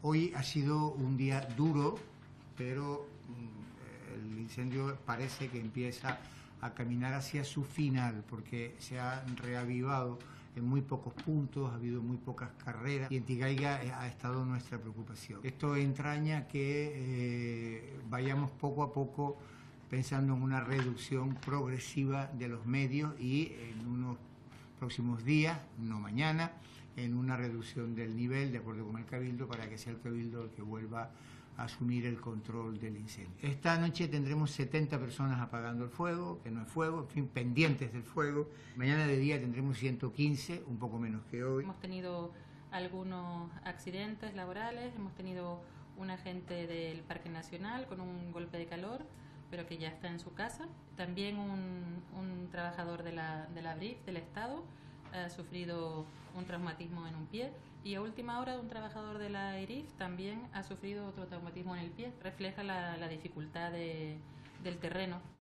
Hoy ha sido un día duro, pero el incendio parece que empieza a caminar hacia su final, porque se ha reavivado en muy pocos puntos, ha habido muy pocas carreras y en Tigaiga ha estado nuestra preocupación. Esto entraña que vayamos poco a poco pensando en una reducción progresiva de los medios y en unos próximos días, no mañana, en una reducción del nivel de acuerdo con el Cabildo para que sea el Cabildo el que vuelva a asumir el control del incendio. Esta noche tendremos 70 personas apagando el fuego, que no es fuego, en fin, pendientes del fuego. Mañana de día tendremos 115, un poco menos que hoy. Hemos tenido algunos accidentes laborales, hemos tenido un agente del Parque Nacional con un golpe de calor, pero que ya está en su casa. También un trabajador de la BRIF, del Estado, ha sufrido un traumatismo en un pie, y a última hora un trabajador de la ERIF también ha sufrido otro traumatismo en el pie. Refleja la dificultad del terreno.